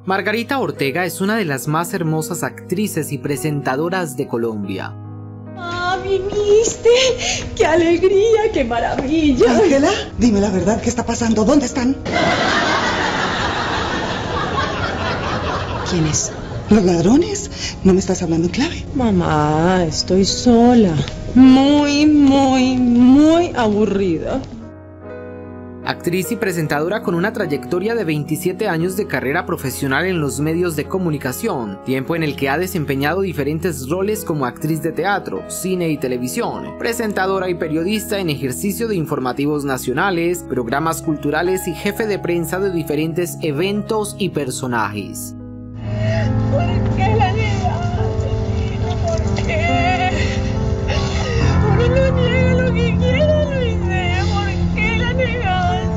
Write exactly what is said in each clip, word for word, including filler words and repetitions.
Margarita Ortega es una de las más hermosas actrices y presentadoras de Colombia. ¡Ah, viniste! ¡Qué alegría, qué maravilla! Ángela, dime la verdad, ¿qué está pasando? ¿Dónde están? ¿Quiénes? ¿Los ladrones? ¿No me estás hablando en clave? Mamá, estoy sola. Muy, muy, muy aburrida. Actriz y presentadora con una trayectoria de veintisiete años de carrera profesional en los medios de comunicación, tiempo en el que ha desempeñado diferentes roles como actriz de teatro, cine y televisión, presentadora y periodista en ejercicio de informativos nacionales, programas culturales y jefe de prensa de diferentes eventos y personajes. ¿Por qué la negaste? ¿Por qué? Uno no niega lo que quiere, Luis. ¿Por qué la negaste?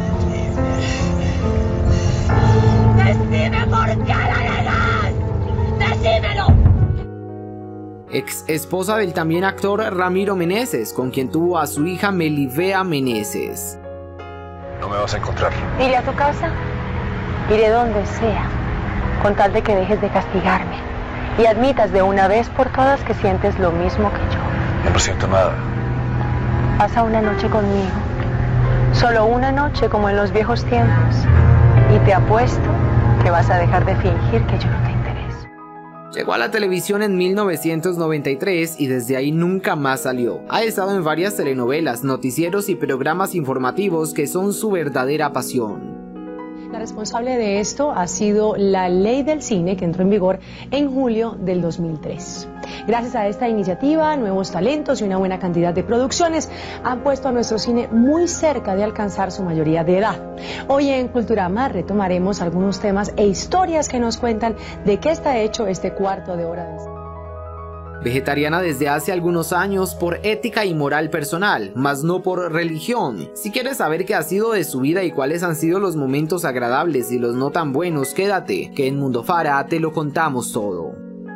Decime por qué la negas. Decímelo. Ex esposa del también actor Ramiro Meneses, con quien tuvo a su hija Melivea Meneses. No me vas a encontrar. Iré a tu casa, iré donde sea, con tal de que dejes de castigarme y admitas de una vez por todas que sientes lo mismo que yo. No siento nada. Pasa una noche conmigo, solo una noche como en los viejos tiempos, y te apuesto que vas a dejar de fingir que yo no te intereso. Llegó a la televisión en mil novecientos noventa y tres y desde ahí nunca más salió. Ha estado en varias telenovelas, noticieros y programas informativos que son su verdadera pasión. La responsable de esto ha sido la Ley del Cine, que entró en vigor en julio del dos mil tres. Gracias a esta iniciativa, nuevos talentos y una buena cantidad de producciones han puesto a nuestro cine muy cerca de alcanzar su mayoría de edad. Hoy en Culturama retomaremos algunos temas e historias que nos cuentan de qué está hecho este cuarto de hora de cine. Vegetariana desde hace algunos años por ética y moral personal, mas no por religión. Si quieres saber qué ha sido de su vida y cuáles han sido los momentos agradables y los no tan buenos, quédate, que en Mundo Fara te lo contamos todo.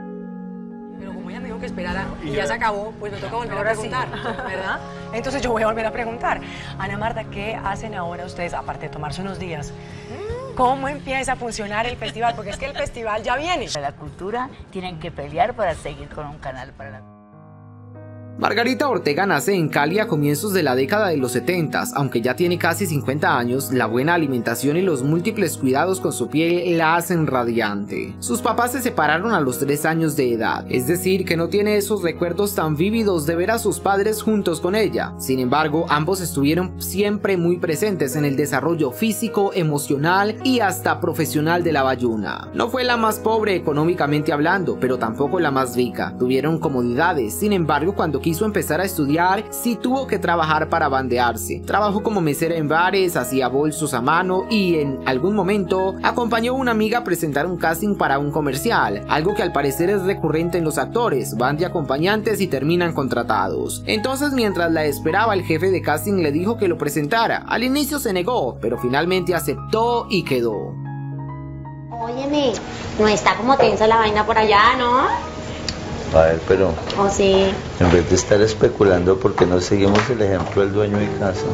Pero como ella me dijo que esperara y ya se acabó, pues me toca volver a preguntar, ¿verdad? Entonces yo voy a volver a preguntar. Ana Marta, ¿qué hacen ahora ustedes, aparte de tomarse unos días? ¿Cómo empieza a funcionar el festival? Porque es que el festival ya viene. La cultura tienen que pelear para seguir con un canal para la... Margarita Ortega nace en Cali a comienzos de la década de los setenta, aunque ya tiene casi cincuenta años, la buena alimentación y los múltiples cuidados con su piel la hacen radiante. Sus papás se separaron a los tres años de edad, es decir, que no tiene esos recuerdos tan vívidos de ver a sus padres juntos con ella. Sin embargo, ambos estuvieron siempre muy presentes en el desarrollo físico, emocional y hasta profesional de la bayuna. No fue la más pobre económicamente hablando, pero tampoco la más rica. Tuvieron comodidades, sin embargo, cuando quiso empezar a estudiar, sí tuvo que trabajar para bandearse. Trabajó como mesera en bares, hacía bolsos a mano y en algún momento acompañó a una amiga a presentar un casting para un comercial, algo que al parecer es recurrente en los actores, van de acompañantes y terminan contratados. Entonces, mientras la esperaba, el jefe de casting le dijo que lo presentara. Al inicio se negó, pero finalmente aceptó y quedó. Óyeme, no está como tensa la vaina por allá, ¿no? A ver, pero ¿Oh, sí? En vez de estar especulando, ¿por qué no seguimos el ejemplo del dueño de casa?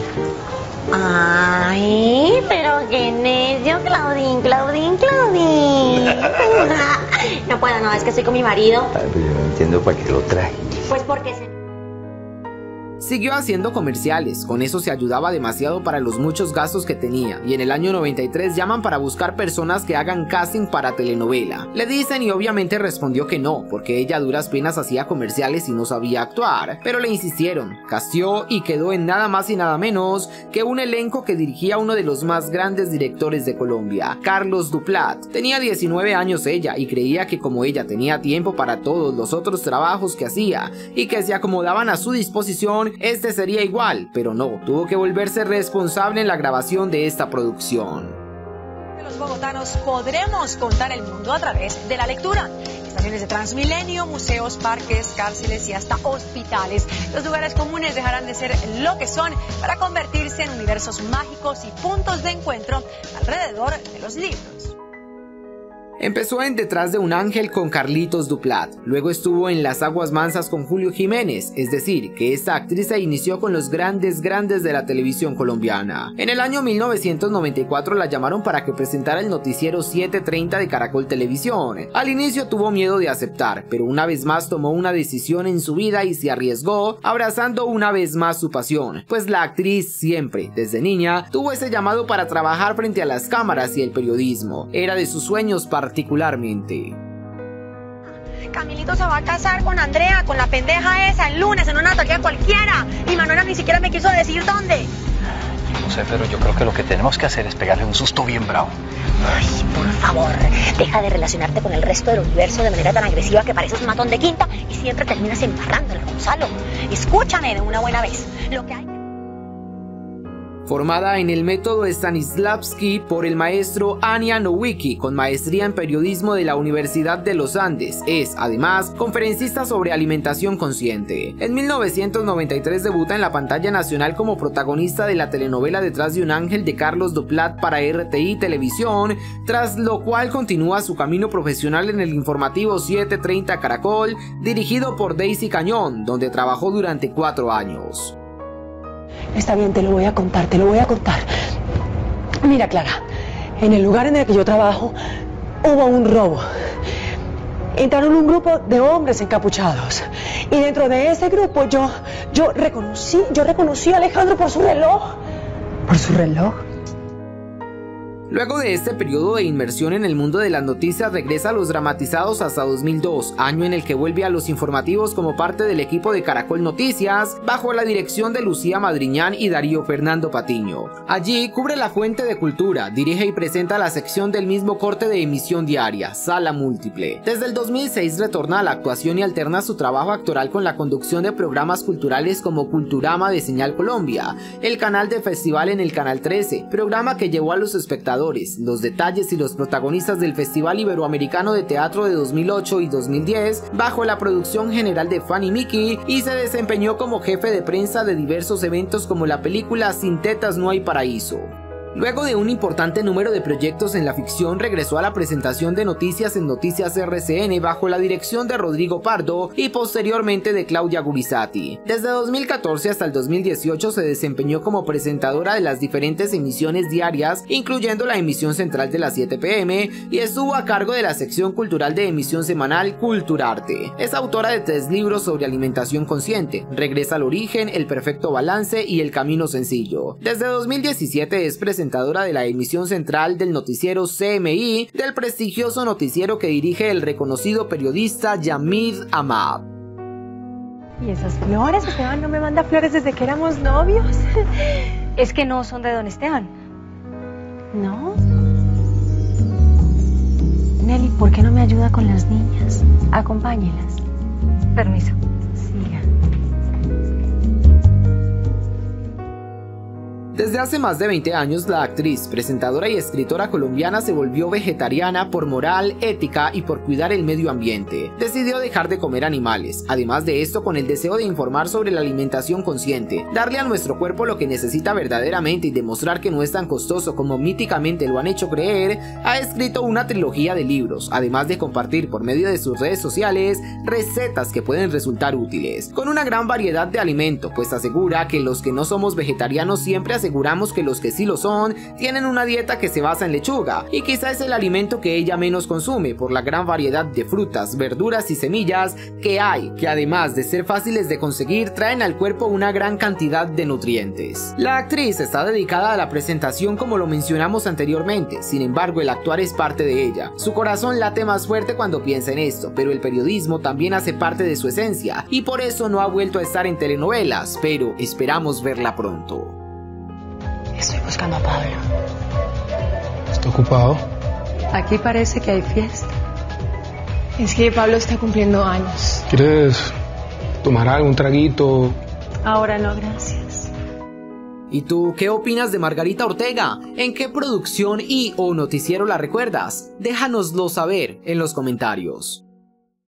Ay, pero qué necio, Claudín, Claudín, Claudín. No puedo, no, es que estoy con mi marido. Ay, pero yo no entiendo para qué lo traje. Pues porque se... Siguió haciendo comerciales, con eso se ayudaba demasiado para los muchos gastos que tenía, y en el año noventa y tres llaman para buscar personas que hagan casting para telenovela. Le dicen y obviamente respondió que no, porque ella a duras penas hacía comerciales y no sabía actuar, pero le insistieron, casteó y quedó en nada más y nada menos que un elenco que dirigía uno de los más grandes directores de Colombia, Carlos Duplat. Tenía diecinueve años ella y creía que como ella tenía tiempo para todos los otros trabajos que hacía y que se acomodaban a su disposición, este sería igual, pero no, tuvo que volverse responsable en la grabación de esta producción. Los bogotanos podremos contar el mundo a través de la lectura. Estaciones de Transmilenio, museos, parques, cárceles y hasta hospitales. Los lugares comunes dejarán de ser lo que son para convertirse en universos mágicos y puntos de encuentro alrededor de los libros. Empezó en Detrás de un ángel con Carlitos Duplat, luego estuvo en Las aguas mansas con Julio Jiménez, es decir, que esta actriz se inició con los grandes grandes de la televisión colombiana. En el año mil novecientos noventa y cuatro la llamaron para que presentara el noticiero siete treinta de Caracol Televisión. Al inicio tuvo miedo de aceptar, pero una vez más tomó una decisión en su vida y se arriesgó, abrazando una vez más su pasión, pues la actriz siempre, desde niña, tuvo ese llamado para trabajar frente a las cámaras y el periodismo. Era de sus sueños particularmente. Camilito se va a casar con Andrea, con la pendeja esa, el lunes en una taquilla cualquiera. Y Manuela ni siquiera me quiso decir dónde. No sé, pero yo creo que lo que tenemos que hacer es pegarle un susto bien bravo. Ay, por favor, deja de relacionarte con el resto del universo de manera tan agresiva que pareces un matón de quinta y siempre terminas embarrándola, Gonzalo. Escúchame de una buena vez. Lo que hay... Formada en el método Stanislavski por el maestro Ania Nowicki, con maestría en periodismo de la Universidad de los Andes, es, además, conferencista sobre alimentación consciente. En mil novecientos noventa y tres debuta en la pantalla nacional como protagonista de la telenovela Detrás de un ángel de Carlos Duplat para R T I Televisión, tras lo cual continúa su camino profesional en el informativo siete treinta Caracol, dirigido por Daisy Cañón, donde trabajó durante cuatro años. Está bien, te lo voy a contar, te lo voy a contar. Mira, Clara, en el lugar en el que yo trabajo hubo un robo. Entraron un grupo de hombres encapuchados y dentro de ese grupo yo, yo reconocí, yo reconocí a Alejandro por su reloj. ¿Por su reloj? Luego de este periodo de inmersión en el mundo de las noticias regresa a los dramatizados hasta dos mil dos, año en el que vuelve a los informativos como parte del equipo de Caracol Noticias, bajo la dirección de Lucía Madriñán y Darío Fernando Patiño. Allí cubre la fuente de cultura, dirige y presenta la sección del mismo corte de emisión diaria, Sala Múltiple. Desde el dos mil seis retorna a la actuación y alterna su trabajo actoral con la conducción de programas culturales como Culturama de Señal Colombia, el canal de festival en el Canal trece, programa que llevó a los espectadores los detalles y los protagonistas del Festival Iberoamericano de Teatro de dos mil ocho y dos mil diez bajo la producción general de Fanny Mickey, y se desempeñó como jefe de prensa de diversos eventos como la película Sin tetas no hay paraíso. Luego de un importante número de proyectos en la ficción, regresó a la presentación de noticias en Noticias R C N bajo la dirección de Rodrigo Pardo y posteriormente de Claudia Gurizati. Desde dos mil catorce hasta el dos mil dieciocho se desempeñó como presentadora de las diferentes emisiones diarias, incluyendo la emisión central de las siete pe eme, y estuvo a cargo de la sección cultural de emisión semanal Culturarte. Es autora de tres libros sobre alimentación consciente: Regresa al origen, El perfecto balance y El camino sencillo. Desde dos mil diecisiete es presentadora presentadora de la emisión central del noticiero C M I, del prestigioso noticiero que dirige el reconocido periodista Yamid Ahmad. ¿Y esas flores? Esteban no me manda flores desde que éramos novios. Es que no son de don Esteban. ¿No? Nelly, ¿por qué no me ayuda con las niñas? Acompáñelas. Permiso. Siga. Desde hace más de veinte años, la actriz, presentadora y escritora colombiana se volvió vegetariana por moral, ética y por cuidar el medio ambiente. Decidió dejar de comer animales. Además de esto, con el deseo de informar sobre la alimentación consciente, darle a nuestro cuerpo lo que necesita verdaderamente y demostrar que no es tan costoso como míticamente lo han hecho creer, ha escrito una trilogía de libros, además de compartir por medio de sus redes sociales recetas que pueden resultar útiles, con una gran variedad de alimento, pues asegura que los que no somos vegetarianos siempre aseguramos que los que sí lo son tienen una dieta que se basa en lechuga, y quizá es el alimento que ella menos consume por la gran variedad de frutas, verduras y semillas que hay, que además de ser fáciles de conseguir, traen al cuerpo una gran cantidad de nutrientes. La actriz está dedicada a la presentación como lo mencionamos anteriormente, sin embargo el actuar es parte de ella. Su corazón late más fuerte cuando piensa en esto, pero el periodismo también hace parte de su esencia y por eso no ha vuelto a estar en telenovelas, pero esperamos verla pronto. Estoy buscando a Pablo. ¿Está ocupado? Aquí parece que hay fiesta. Es que Pablo está cumpliendo años. ¿Quieres tomar algo, un traguito? Ahora no, gracias. ¿Y tú qué opinas de Margarita Ortega? ¿En qué producción y o noticiero la recuerdas? Déjanoslo saber en los comentarios.